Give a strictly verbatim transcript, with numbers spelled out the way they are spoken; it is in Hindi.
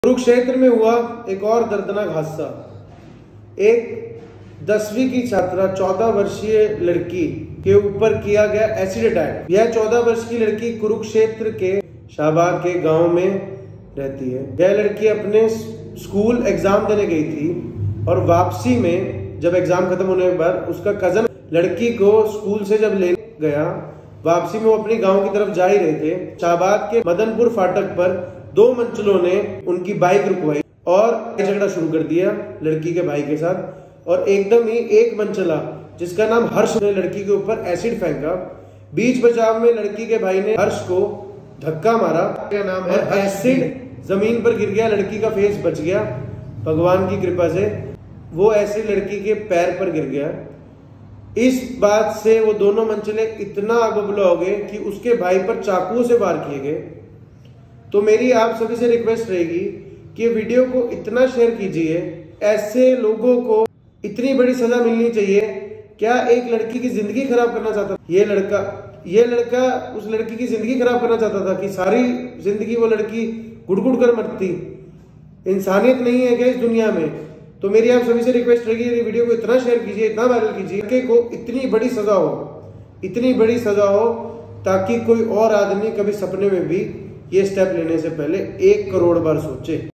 कुरुक्षेत्र में हुआ एक और दर्दनाक हादसा। एक दसवीं की छात्रा चौदह वर्षीय लड़की के ऊपर किया गया एसिड अटैक। यह चौदह वर्ष की लड़की कुरुक्षेत्र के शाहबाग के गांव में रहती है। यह लड़की अपने स्कूल एग्जाम देने गई थी और वापसी में जब एग्जाम खत्म होने के बाद उसका कजन लड़की को स्कूल से जब ले गया, वापसी में वो अपने गांव की तरफ जा ही रहे थे। शाहबाग के मदनपुर फाटक पर दो मंचलों ने उनकी बाइक रुकवाई और झगड़ा शुरू कर दिया लड़की के भाई के साथ। और एकदम ही एक मंचला जिसका नाम हर्ष ने लड़की के ऊपर एसिड फेंका। बीच बचाव में लड़की के भाई ने हर्ष को धक्का मारा, क्या नाम है, और एसिड जमीन पर गिर गया। लड़की का फेस बच गया भगवान की कृपा से। वो एसिड लड़की के पैर पर गिर गया। इस बात से वो दोनों मंचले इतना आग बबूला हो गए कि उसके भाई पर चाकुओं से वार किए गए। तो मेरी आप सभी से रिक्वेस्ट रहेगी कि वीडियो को इतना शेयर कीजिए। ऐसे लोगों को इतनी बड़ी सजा मिलनी चाहिए। क्या एक लड़की की जिंदगी खराब करना चाहता था ये लड़का ये लड़का उस लड़की की जिंदगी खराब करना चाहता था कि सारी जिंदगी वो लड़की गुड़गुड़ कर मरती। इंसानियत नहीं है क्या इस दुनिया में? तो मेरी आप सभी से रिक्वेस्ट रहेगी, ये वीडियो को इतना शेयर कीजिए, इतना वायरल कीजिए कि को इतनी बड़ी सजा हो, इतनी बड़ी सजा हो ताकि कोई और आदमी कभी सपने में भी ये स्टेप लेने से पहले एक करोड़ बार सोचे।